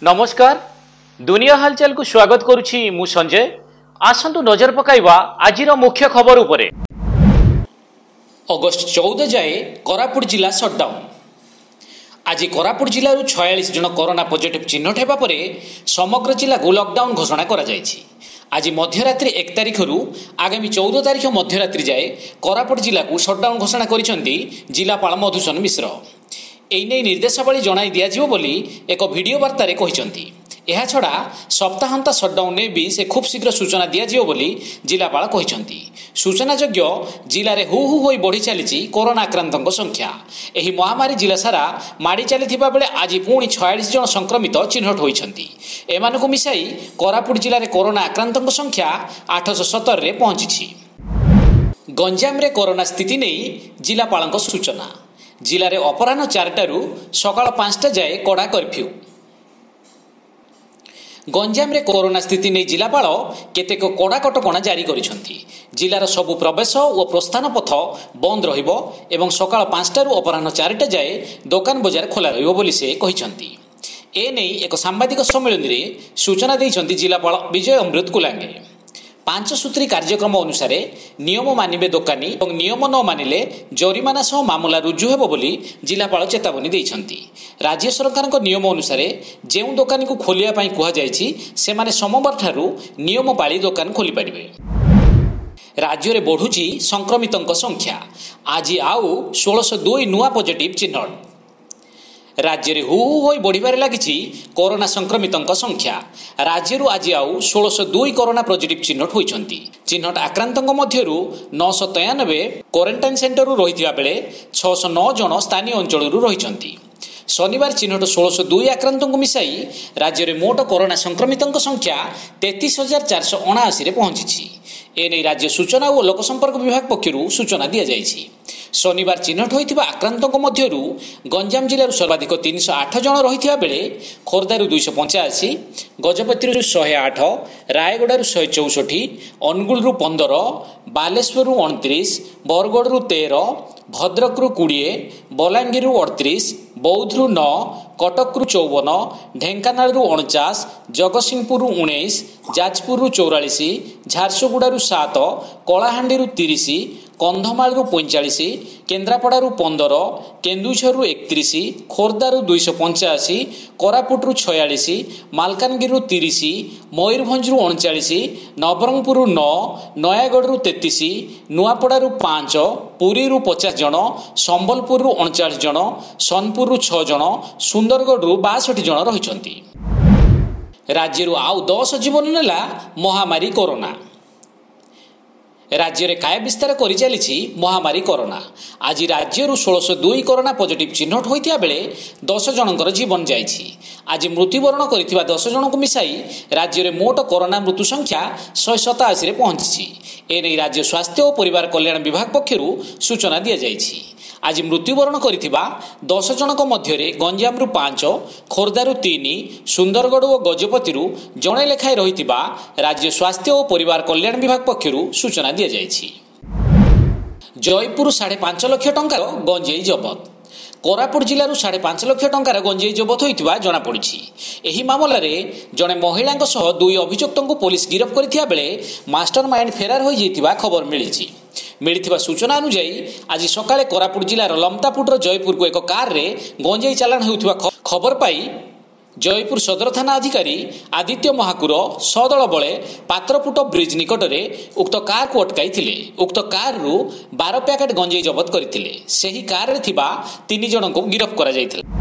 नमस्कार दुनिया हालचाल को स्वागत करुछि मु संजय। आसंतु नजर पकाइबा आजिर मुख्य खबर उपरे। अगस्ट 14 जाए कोरापुट जिला सटडाउन। आज कोरापुट जिलू 46 जन कोरोना पॉजिटिव चिन्हट हेबा परे समग्र जिला को लॉकडाउन घोषणा करा जायछि। आज मध्यरात्रि 1 तारिख रु आगामी 14 तारिख मध्यरात्रि जाए कोरापुट जिला को सटडाउन घोषणा करिसेंती जिलापाल मधुसूदन मिश्र। एने निर्देशावली जणाई दियाजिवो बोली एक वीडियो वार्ता रे कहिसेंती। एहा छड़ा सप्ताहांत सटडाउन ने भी से खूब शीघ्र सूचना दियाजिवो बोली जिलापाल कहिसेंती। सूचनायोग्य जिले में हु हु होई बढ़ी चली कोरोना आक्रांतों संख्या। एही महामारी जिला सारा माड़ी चली बेले आज पुणी 46 जन संक्रमित चिन्हट होइछंती। एमानकु मिसाई कोरापुट जिले में कोरोना आक्रांतों संख्या 817 रे पहुंची। गंजाम रे कोरोना स्थिति नहीं जिलापाल सूचना। जिले में अपराह 4टारू सकाळ 5टा जाए कड़ा कर्फ्यू। गंजाम रे कोरोना स्थिति नहीं जिलापाल केतेक कड़ा कटकणा जारी करिसेंती। जिलार सबु प्रवेश और प्रस्थान पथ बंद रहिबो एवं सकाळ 5टारू अपराह 4टा जाए दुकान बजार खोला रहिबो बोली से कहिसेंती। ए नै एक सांबादिक सम्मेलन रे सूचना दैछंती जिलापाल विजय अमृत कुलांगे। 5 सूत्री कार्यक्रम अनुसार नियम मानिबे दोकानी और नियम न मानिले जरिमाना सह मामला रुजु हेबो बोली जिलापाल चेतावनी दैछंती। राज्य सरकार नियम अनुसार जो दोकानी को खोलिया पई कुहा जायछि सेमाने सोमवार ठारू नियम पाली दोकान खोली पारिबे। राज्य में बढ़ुची संक्रमितों संख्या। आज आउ 1602 नुआ पॉजिटिव चिन्हट। राज्य में हु हु होई बढ़िबारे लागिछि कोरोना संक्रमितों संख्या। राज्य आज आउ 1602 कोरोना पॉजिटिव चिन्हट होइछंती। चिन्हट आक्रांतों मध्यरु 993 क्वारंटाइन सेंटर रहिथिबा बेले 609 जन स्थानीय अंचल रहिछंती। शनिवार चिन्हट 1602 आक्रांतों मिसाई राज्य में मोट कोरोना संक्रमितों संख्या 33,479 रे पहुंची। एने राज्य सूचना और लोकसंपर्क विभाग पक्षरु सूचना दिया जायछि। शनिवार चिन्हट होइथिबा आक्रांतों मध्यरु गंजाम जिल्लार सर्वाधिक 308 जन रहिथिबा बेले खोर्धारू 285, गजपतिरू 108, रायगड़ारू 164, अनुगुलरू 15, बालेश्वररू 29, बरगड़रू 13, भद्रकरू 20, बलांगीररू 38, बौद्धरू 9, कटकरू 54, ढेंकानालरू 49, जगतसिंहपुररू 19, जाजपुररू 44, झारसुगुड़ारू 7, कलाहांडीरू 30, कंधमालरू 45, केन्द्रापड़ारू 15, केन्दुझररू 31, खोर्धारू 285, कोरापुटरू 46, मालकानगिरिरू 30, मयूरभंजरू 39, नवरंगपुररू 9, नयागढ़रू 33, नुआपड़ारू 5, पुरीरू 50 जन, संबलपुररू 39 जन, सोनपुररू 6 जन, सुंदरगढ़रू 62 जन रहिछंती। राज्यरू आउ 10 जीवन नेला महामारी कोरोना। राज्य में काय विस्तार कर चली महामारी कोरोना। आज राज्य 1602 कोरोना पॉजिटिव चिन्हट होता बेले 10 जनकर जीवन जाइछि। आज मृत्युवरण कर 10 जन को मिसाई राज्य में मोट कोरोना मृत्यु संख्या 187 रे पहुंची। एने राज्य स्वास्थ्य और परिवार कल्याण विभाग पक्षरु सूचना दिया जाइछि। आज मृत्युवरण कर 10 जनक मध्य गंजामरू 5, खोर्धारू 3, सुंदरगढ़ और गजपतिरू जड़े लेखाएं रही राज्य स्वास्थ्य और परिवार कल्याण विभाग पक्षरु सूचना दिया जाइछि। जयपुर 5.5 लाख टंकार गंजेई जबत। कोरापुट जिलूर 5.5 लाख टंकार गंजेई जबत होता जमापड़ी। यह मामलें जड़े महिला 2 अभियुक्तों को पुलिस गिरफ्त करथिबा बेले मास्टर माइंड फेरार हो जाइथिबा खबर मिली सूचना अनुसार आज सकाळे कोरापुट जिलार लमतापुटर जयपुर को एक कार रे गंजेई चालाण होउथिबा खबर पाई जयपुर सदर थाना अधिकारी आदित्य महाकुर सदल बले पात्रपुट ब्रिज निकट में उक्त कार को अटकाई। उक्त कार रु 12 पैकेट गंजेई जबत करथिले। सेही कार रे थिबा 3 जन को गिरफ्त करा जायथिला।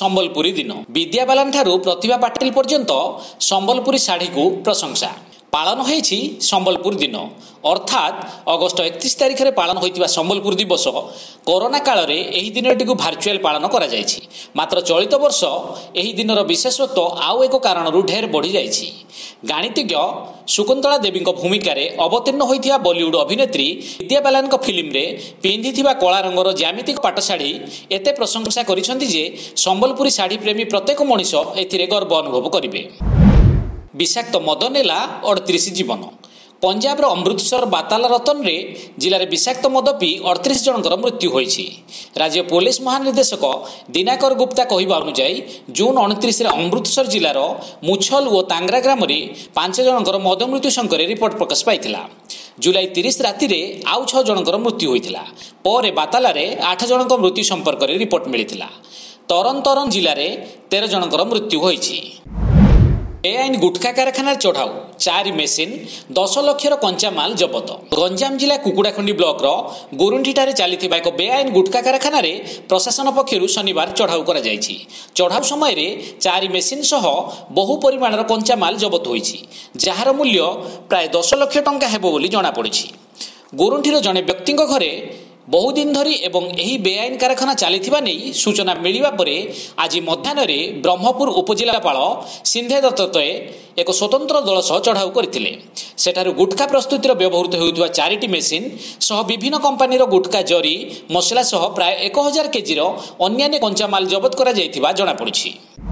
ସମ୍ବଲପୁରୀ ଦିନ। ବିଦ୍ୟା ବାଲାନ୍ ଠାରୁ ପ୍ରତିଭା ପାଟିଲ ପର୍ଯ୍ୟନ୍ତ ସମ୍ବଲପୁରୀ ଶାଢ଼ୀକୁ ପ୍ରଶଂସା। ପାଳନ ହୋଇଛି ସମ୍ବଲପୁର ଦିନ ଅର୍ଥାତ୍ ଅଗଷ୍ଟ 31 ତାରିଖରେ ପାଳନ ହୋଇଥିବା ସମ୍ବଲପୁର ଦିବସ। କରୋନା କାଳରେ ଏହି ଦିନଟିକୁ ଭାର୍ଚୁଆଲ ପାଳନ କରାଯାଇଛି। ମାତ୍ର ଚଳିତ ବର୍ଷ ଏହି ଦିନର ବିଶେଷତ୍ୱ ଆଉ ଏକ କାରଣରୁ ଢେର ବଢ଼ିଯାଇଛି। ଗାଣିତିଜ୍ଞ ଶକୁନ୍ତଳା ଦେବୀଙ୍କ ଭୂମିକାରେ ଅବତୀର୍ଣ୍ଣ ହୋଇଥିବା ବଲିଉଡ୍ ଅଭିନେତ୍ରୀ ବିଦ୍ୟା ବାଲାନଙ୍କ ଫିଲ୍ମରେ ପିନ୍ଧିଥିବା କଳା ରଙ୍ଗର ଜ୍ୟାମିତିକ ପାଟ ଶାଢ଼ୀ ଏତେ ପ୍ରଶଂସା କରିଛନ୍ତି ଯେ ସମ୍ବଲପୁରୀ ଶାଢ଼ୀ ପ୍ରେମୀ ପ୍ରତ୍ୟେକ ମଣିଷ ଏଥିରେ ଗର୍ବ ଅନୁଭବ କରିବେ। ବିଷାକ୍ତ ମଦ ନେଲା 38 ଜୀବନ। ପଞ୍ଜାବର ଅମୃତସର ବାତାଲା ରତନରେ ଜିଲ୍ଲାରେ ବିଷାକ୍ତ ମଦ ପିଇ 38 ଜଣଙ୍କର ମୃତ୍ୟୁ ହୋଇଛି। ରାଜ୍ୟ ପୋଲିସ ମହାନିର୍ଦ୍ଦେଶକ ଦିନାକର ଗୁପ୍ତା କହିବା ଅନୁଯାୟୀ ଜୁନ୍ 29ରେ ଅମୃତସର ଜିଲ୍ଲାର ମୁଛଲ ଓ ତାଙ୍ଗ୍ରା ଗ୍ରାମରେ 5 ଜଣଙ୍କର ମଦ ମୃତ୍ୟୁ ସଂଖ୍ୟାରେ ରିପୋର୍ଟ ପ୍ରକାଶ ପାଇଥିଲା। ଜୁଲାଇ 30 ରାତିରେ ଆଉ 6 ଜଣଙ୍କର ମୃତ୍ୟୁ ହୋଇଥିଲା। ପରେ ବାତାଲାରେ 8 ଜଣଙ୍କ ମୃତ୍ୟୁ ସମ୍ପର୍କରେ ରିପୋର୍ଟ ମିଳିଥିଲା। ତରନ ଜିଲ୍ଲାରେ 13 ଜଣଙ୍କର ମୃତ୍ୟୁ ହୋଇଛି। ବେଆଇନ ଗୁଟଖା କାରଖାନାରେ ଚଢ଼ାଉ, 4 ମେସିନ୍, 10 ଲକ୍ଷର କଞ୍ଚାମାଲ ଜବତ। ଗଞ୍ଜାମ ଜିଲ୍ଲା କୁକୁଡ଼ାଖଣ୍ଡି ବ୍ଲକର ଗୁରୁଣ୍ଠିଠାରେ ଚାଲିଥିବା ଏକ ବେଆଇନ ଗୁଟଖା କାରଖାନାରେ ପ୍ରଶାସନ ପକ୍ଷରୁ ଶନିବାର ଚଢ଼ାଉ କରାଯାଇଛି। ଚଢ଼ାଉ ସମୟରେ 4 ମେସିନ୍ ସହ ବହୁ ପରିମାଣର କଞ୍ଚାମାଲ ଜବତ ହୋଇଛି, ଯାହାର ମୂଲ୍ୟ ପ୍ରାୟ 10 ଲକ୍ଷ ଟଙ୍କା ହେବ ବୋଲି ଜଣାପଡ଼ିଛି। ଗୁରୁଣ୍ଠିର ଜଣେ ବ୍ୟକ୍ତିଙ୍କ ଘରେ ବହୁଦିନ ଧରି ଏବଂ ଏହି ବେଆଇନ କାରଖାନା ଚାଲିଥିବା ନେଇ ସୂଚନା ମିଳିବା ପରେ ଆଜି ମଧ୍ୟାହ୍ନରେ ବ୍ରହ୍ମପୁର ଉପଜିଲ୍ଲାପାଳ ସିନ୍ଧେ ଦତ୍ତ ଏକ ସ୍ୱତନ୍ତ୍ର ଦଳ ସହ ଚଢ଼ାଉ କରିଥିଲେ। ସେଠାରୁ ଗୁଟଖା ପ୍ରସ୍ତୁତିର ବ୍ୟବହୃତ ହେଉଥିବା 4ଟି ମେସିନ୍ ସହ ବିଭିନ୍ନ କମ୍ପାନୀର ଗୁଟଖା ଜରି ମସଲା ସହ ପ୍ରାୟ 1000 କେଜିର ଅନ୍ୟାନ୍ୟ କଞ୍ଚାମାଲ ଜବତ କରାଯାଇଥିବା ଜଣାପଡ଼ିଛି।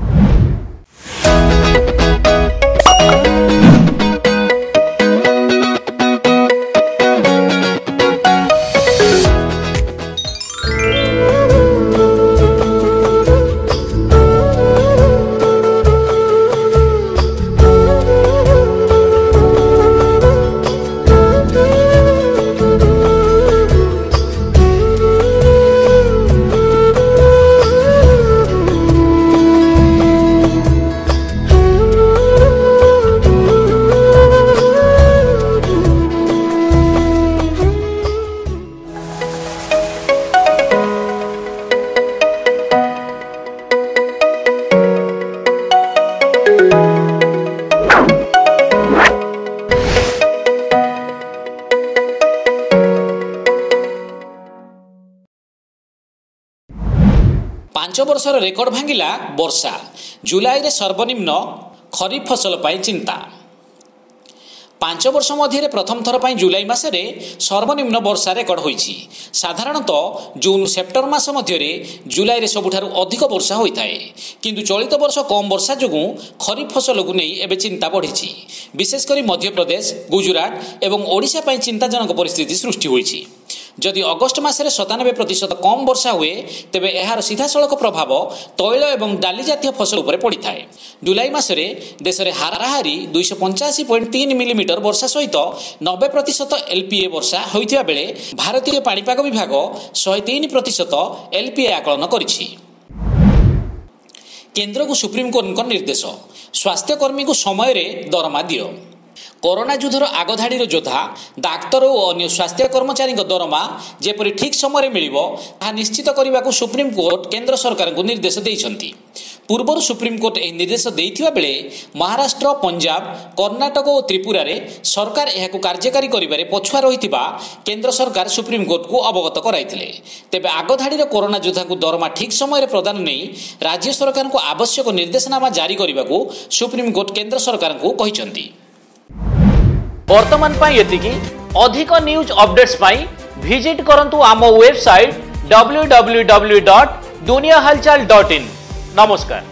ପାଞ୍ଚ ବର୍ଷର ରେକର୍ଡ ଭାଙ୍ଗିଲା ବର୍ଷା। ଜୁଲାଇରେ ସର୍ବନିମ୍ନ ଖରିଫ ଫସଲ ପାଇଁ ଚିନ୍ତା। 5 ବର୍ଷ ମଧ୍ୟରେ ପ୍ରଥମ ଥର ପାଇଁ ଜୁଲାଇ ମାସରେ ସର୍ବନିମ୍ନ ବର୍ଷା ରେକର୍ଡ ହୋଇଛି। ସାଧାରଣତଃ ଜୁନ୍ ସେପ୍ଟେମ୍ବର ମାସ ମଧ୍ୟରେ ଜୁଲାଇରେ ସବୁଠାରୁ ଅଧିକ ବର୍ଷା ହୋଇଥାଏ। କିନ୍ତୁ ଚଳିତ ବର୍ଷ କମ୍ ବର୍ଷା ଯୋଗୁଁ ଖରିଫ ଫସଲକୁ ନେଇ ଏବେ ଚିନ୍ତା ବଢ଼ିଛି। ବିଶେଷ କରି ମଧ୍ୟପ୍ରଦେଶ, ଗୁଜରାଟ ଏବଂ ଓଡ଼ିଶା ପାଇଁ ଚିନ୍ତାଜନକ ପରିସ୍ଥିତି ସୃଷ୍ଟି ହୋଇଛି। ଯଦି ଅଗଷ୍ଟ ମାସରେ 97% କମ୍ ବର୍ଷା ହୁଏ ତେବେ ଏହାର ସିଧାସଳଖ ପ୍ରଭାବ ତୈଳ ଏବଂ ଡାଲି ଜାତୀୟ ଫସଲ ଉପରେ ପଡ଼ିଥାଏ। ଜୁଲାଇ ମାସରେ ଦେଶରେ ହାରାହାରି 285.3 ମିଲିମିଟର ବର୍ଷା ସହିତ 90% LPA ବର୍ଷା ହୋଇଥିବା ବେଳେ ଭାରତୀୟ ପାଣିପାଗ ବିଭାଗ 103% LPA ଆକଳନ କରିଛି। କେନ୍ଦ୍ରକୁ ସୁପ୍ରିମକୋର୍ଟଙ୍କ ନିର୍ଦ୍ଦେଶ, ସ୍ୱାସ୍ଥ୍ୟକର୍ମୀଙ୍କୁ ସମୟରେ ଦରମା ଦିଅ। କରୋନା ଯୁଦ୍ଧର ଆଗଧାଡ଼ିର ଯୋଦ୍ଧା, ଡାକ୍ତର ଓ ଅନ୍ୟ ସ୍ୱାସ୍ଥ୍ୟ କର୍ମଚାରୀଙ୍କ ଦରମା ଯେପରି ଠିକ୍ ସମୟରେ ମିଳିବ ତାହା ନିଶ୍ଚିତ କରିବାକୁ ସୁପ୍ରିମକୋର୍ଟ କେନ୍ଦ୍ର ସରକାରଙ୍କୁ ନିର୍ଦ୍ଦେଶ ଦେଇଛନ୍ତି। ପୂର୍ବରୁ ସୁପ୍ରିମକୋର୍ଟ ଏହି ନିର୍ଦ୍ଦେଶ ଦେଇଥିବା ବେଳେ ମହାରାଷ୍ଟ୍ର, ପଞ୍ଜାବ, କର୍ଣ୍ଣାଟକ ଓ ତ୍ରିପୁରାରେ ସରକାର ଏହାକୁ କାର୍ଯ୍ୟକାରୀ କରିବାରେ ପଛୁଆ ରହିଥିବା କେନ୍ଦ୍ର ସରକାର ସୁପ୍ରିମକୋର୍ଟକୁ ଅବଗତ କରାଇଥିଲେ। ତେବେ ଆଗଧାଡ଼ିର କରୋନା ଯୋଦ୍ଧାଙ୍କୁ ଦରମା ଠିକ୍ ସମୟରେ ପ୍ରଦାନ ନେଇ ରାଜ୍ୟ ସରକାରଙ୍କୁ ଆବଶ୍ୟକ ନିର୍ଦ୍ଦେଶନାମା ଜାରି କରିବାକୁ ସୁପ୍ରିମକୋର୍ଟ କେନ୍ଦ୍ର ସରକାରଙ୍କୁ କହିଛନ୍ତି। ବର୍ତ୍ତମାନ ପାଇଁ ଏତିକି। ଅଧିକ ନ୍ୟୁଜ୍ ଅପଡେଟ୍ସ ପାଇଁ ଭିଜିଟ୍ କରନ୍ତୁ ଆମ ୱେବସାଇଟ୍ www.duniyahalchal.in। ନମସ୍କାର।